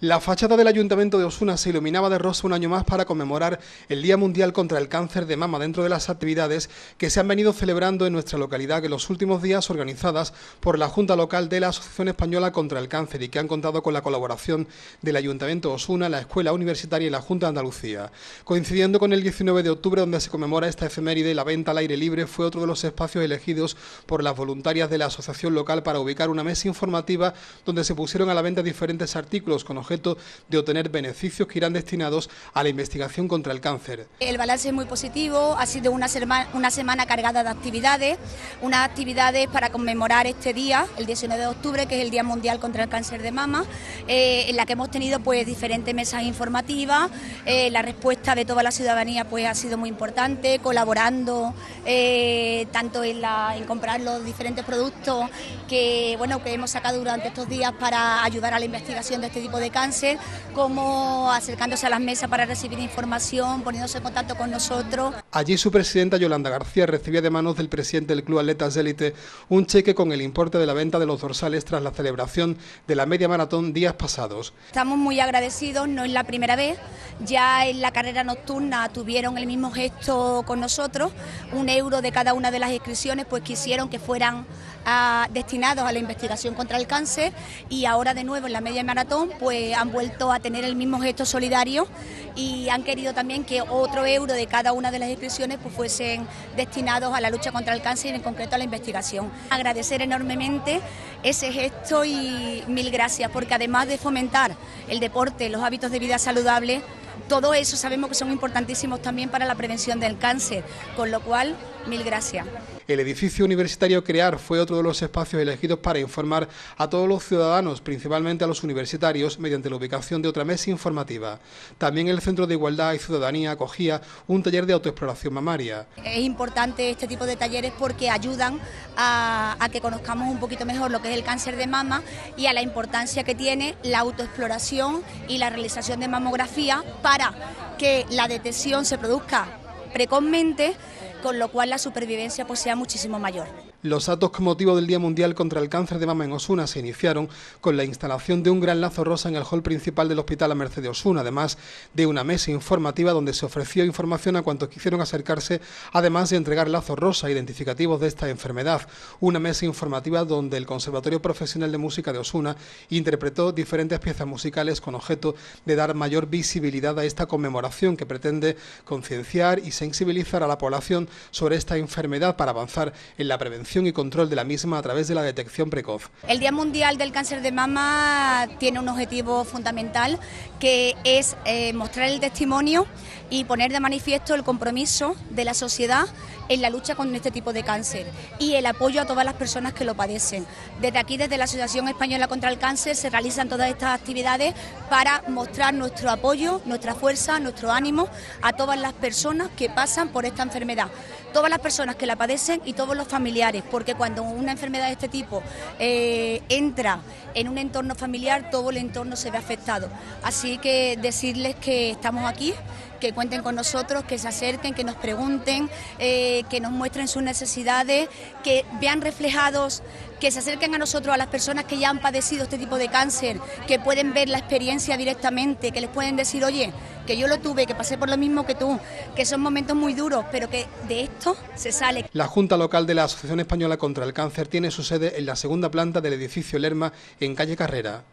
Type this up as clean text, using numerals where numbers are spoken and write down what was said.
La fachada del Ayuntamiento de Osuna se iluminaba de rosa un año más para conmemorar el Día Mundial contra el Cáncer de Mama dentro de las actividades que se han venido celebrando en nuestra localidad en los últimos días, organizadas por la Junta Local de la Asociación Española contra el Cáncer y que han contado con la colaboración del Ayuntamiento de Osuna, la Escuela Universitaria y la Junta de Andalucía. Coincidiendo con el 19 de octubre, donde se conmemora esta efeméride, la venta al aire libre fue otro de los espacios elegidos por las voluntarias de la asociación local para ubicar una mesa informativa donde se pusieron a la venta diferentes artículos con objeto de obtener beneficios que irán destinados a la investigación contra el cáncer. El balance es muy positivo, ha sido una semana cargada de actividades, unas actividades para conmemorar este día, el 19 de octubre, que es el Día Mundial contra el Cáncer de Mama, en la que hemos tenido pues diferentes mesas informativas. La respuesta de toda la ciudadanía pues ha sido muy importante, colaborando tanto en comprar los diferentes productos que hemos sacado durante estos días para ayudar a la investigación de este tipo de cáncer, como acercándose a las mesas para recibir información, poniéndose en contacto con nosotros. Allí su presidenta Yolanda García recibía de manos del presidente del Club Atletas Élite un cheque con el importe de la venta de los dorsales tras la celebración de la media maratón días pasados. Estamos muy agradecidos, no es la primera vez, ya en la carrera nocturna tuvieron el mismo gesto con nosotros, €1 de cada una de las inscripciones pues quisieron que fueran destinados a la investigación contra el cáncer, y ahora de nuevo en la media maratón pues han vuelto a tener el mismo gesto solidario y han querido también que otro €1 de cada una de las inscripciones pues fuesen destinados a la lucha contra el cáncer y en concreto a la investigación. Agradecer enormemente ese gesto y mil gracias, porque además de fomentar el deporte, los hábitos de vida saludables, todo eso sabemos que son importantísimos también para la prevención del cáncer, con lo cual mil gracias. El edificio universitario CREAR fue otro de los espacios elegidos para informar a todos los ciudadanos, principalmente a los universitarios, mediante la ubicación de otra mesa informativa. También el Centro de Igualdad y Ciudadanía acogía un taller de autoexploración mamaria. Es importante este tipo de talleres porque ayudan a que conozcamos un poquito mejor lo que es el cáncer de mama y a la importancia que tiene la autoexploración y la realización de mamografía para que la detección se produzca precozmente, con lo cual la supervivencia pues sea muchísimo mayor. Los actos con motivo del Día Mundial contra el Cáncer de Mama en Osuna se iniciaron con la instalación de un gran lazo rosa en el hall principal del Hospital La Merced de Osuna, además de una mesa informativa donde se ofreció información a cuantos quisieron acercarse, además de entregar lazos rosa identificativos de esta enfermedad. Una mesa informativa donde el Conservatorio Profesional de Música de Osuna interpretó diferentes piezas musicales con objeto de dar mayor visibilidad a esta conmemoración que pretende concienciar y sensibilizar a la población sobre esta enfermedad para avanzar en la prevención y control de la misma a través de la detección precoz. El Día Mundial del Cáncer de Mama tiene un objetivo fundamental, que es mostrar el testimonio y poner de manifiesto el compromiso de la sociedad en la lucha con este tipo de cáncer y el apoyo a todas las personas que lo padecen. Desde aquí, desde la Asociación Española contra el Cáncer, se realizan todas estas actividades para mostrar nuestro apoyo, nuestra fuerza, nuestro ánimo a todas las personas que pasan por esta enfermedad, todas las personas que la padecen y todos los familiares, porque cuando una enfermedad de este tipo entra en un entorno familiar, todo el entorno se ve afectado. Así que decirles que estamos aquí, que cuenten con nosotros, que se acerquen, que nos pregunten, que nos muestren sus necesidades, que vean reflejados, que se acerquen a nosotros, a las personas que ya han padecido este tipo de cáncer, que pueden ver la experiencia directamente, que les pueden decir, oye, que yo lo tuve, que pasé por lo mismo que tú, que son momentos muy duros, pero que de esto se sale. La Junta Local de la Asociación Española contra el Cáncer tiene su sede en la segunda planta del edificio Lerma, en calle Carrera.